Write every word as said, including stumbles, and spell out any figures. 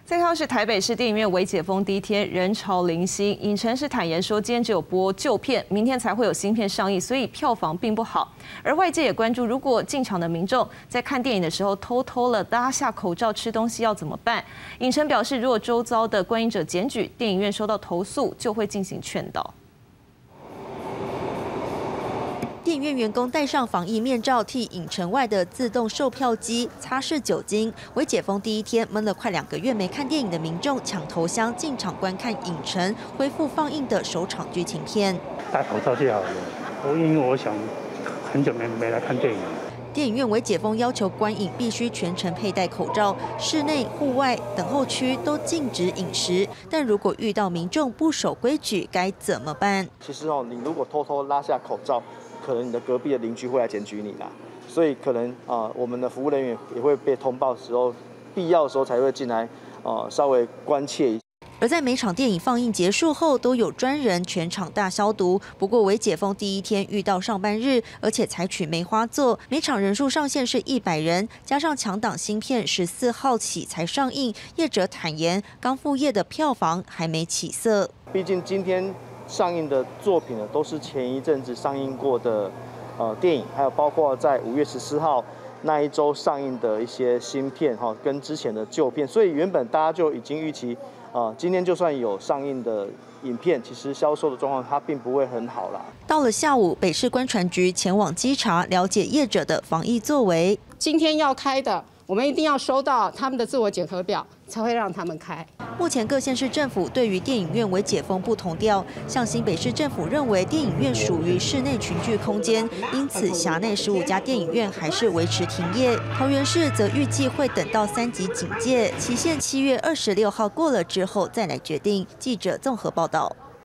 再看是台北市电影院微解封第一天，人潮零星。影城是坦言说，今天只有播旧片，明天才会有新片上映，所以票房并不好。而外界也关注，如果进场的民众在看电影的时候偷偷了拉下口罩吃东西要怎么办？影城表示，如果周遭的观影者检举，电影院收到投诉，就会进行劝导。 电影院员工戴上防疫面罩，替影城外的自动售票机擦拭酒精。微解封第一天，闷了快两个月没看电影的民众抢头香进场观看影城恢复放映的首场剧情片。 戴口罩就好了，我因为我想很久没没来看电影。 电影院微解封要求观影必须全程佩戴口罩，室内、户外、等候区都禁止饮食。但如果遇到民众不守规矩，该怎么办？ 其实哦，你如果偷偷拉下口罩，可能你的隔壁的邻居会来检举你啦。所以可能啊、呃，我们的服务人员也会被通报的时候，必要的时候才会进来，呃，稍微关切一下。 而在每场电影放映结束后，都有专人全场大消毒。不过，微解封第一天遇到上班日，而且采取梅花座，每场人数上限是一百人，加上强档新片十四号起才上映，业者坦言，刚复业的票房还没起色。 毕竟今天上映的作品呢，都是前一阵子上映过的呃电影，还有包括在五月十四号那一周上映的一些新片哈，跟之前的旧片，所以原本大家就已经预期。 啊、呃，今天就算有上映的影片，其实销售的状况它并不会很好啦。 到了下午，北市观传局前往稽查，了解业者的防疫作为。 今天要开的，我们一定要收到他们的自我检核表，才会让他们开。 目前各县市政府对于电影院微解封不同调，像新北市政府认为电影院属于室内群聚空间，因此辖内十五家电影院还是维持停业。桃园市则预计会等到三级警戒期限七月二十六号过了之后再来决定。记者综合报道。